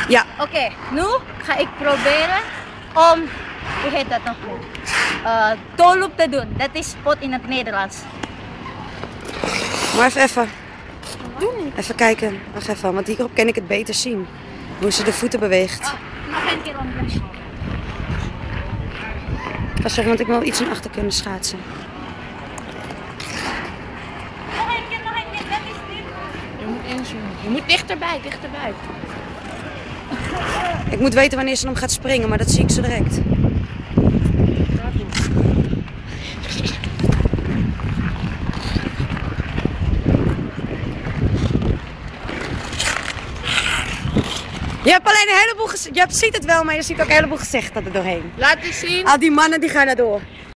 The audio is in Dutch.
Ja. Oké, nu ga ik proberen om, hoe heet dat nog? Tolloop te doen. Dat is spot in het Nederlands. Maar even. Doe niet. Even kijken. Wacht even, want hierop kan ik het beter zien. Hoe ze de voeten beweegt. Nog een keer om. Ik ga zeggen, want ik wil iets naar achter kunnen schaatsen. Nog een keer, dat is dit. Je moet inzoomen. Je moet dichterbij. Ik moet weten wanneer ze hem gaat springen, maar dat zie ik zo direct. Je hebt alleen een heleboel ziet het wel, maar je ziet ook een heleboel gezichten er doorheen. Laat eens zien. Al die mannen die gaan er door.